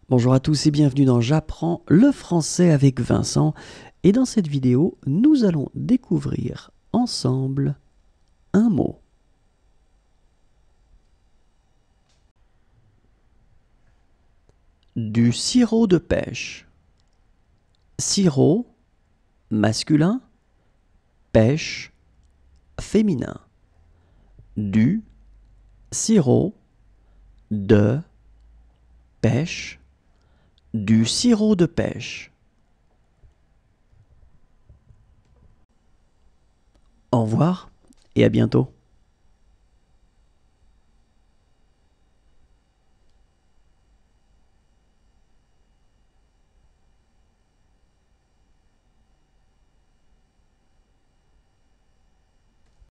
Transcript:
Bonjour à tous et bienvenue dans J'apprends le français avec Vincent. Et dans cette vidéo, nous allons découvrir ensemble un mot. Du sirop de pêche. Sirop, masculin, pêche, féminin. Du sirop de pêche. Du sirop de pêche. Au revoir et à bientôt.